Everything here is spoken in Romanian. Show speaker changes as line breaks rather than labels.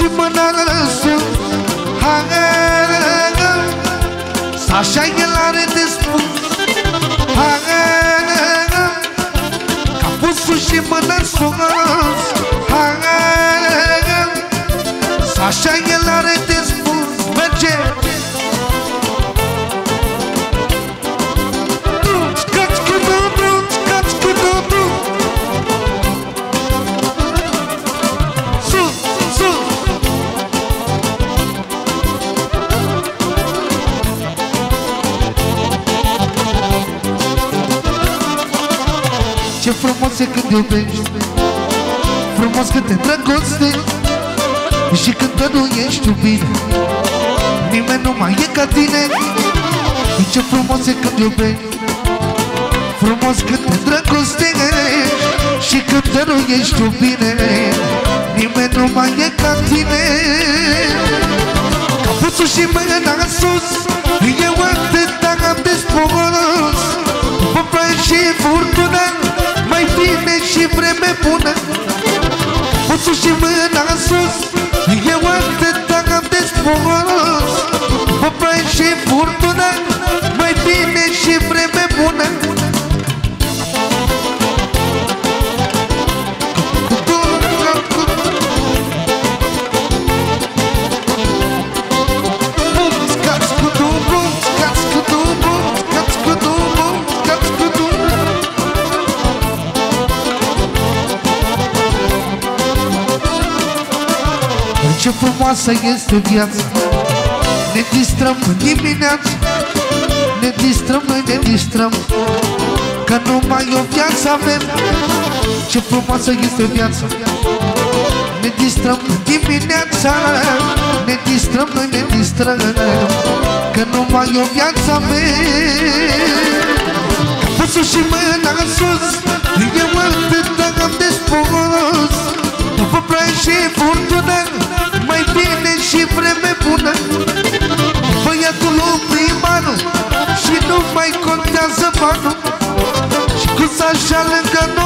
și mâna în sus. Așa el are de spus. Capusul și mâna în sus. Așa el are de spus. Merge! Ce frumos e când iubești, frumos când te îndrăgostești. Și când tu nu ești iubit, nimeni nu mai e ca tine. Ce frumos e când iubești, frumos când te îndrăgostești. Și când tu nu ești iubit, nimeni nu mai e ca tine. Capusul și mâna în sus, eu atâta am de spus. După ploaie și furtună, mai bine și vreme bună. Capusul și mâna în sus, eu atâta am de spus. După ploaie și furtună, mai bine și vreme bună. Ce frumoasă este viața, ne distrăm în dimineață. Ne distrăm, noi ne distrăm, că numai o viață avem. Ce frumoasă este viața, ne distrăm în dimineața. Ne distrăm, noi ne distrăm, că numai o viață avem. Capusul și mâna în sus, eu atâta am de spus. După ploaie și furtună, mai bine și vreme bună. Băiatul lui primarul și nu mai contează banul. Și cu așa lângă noi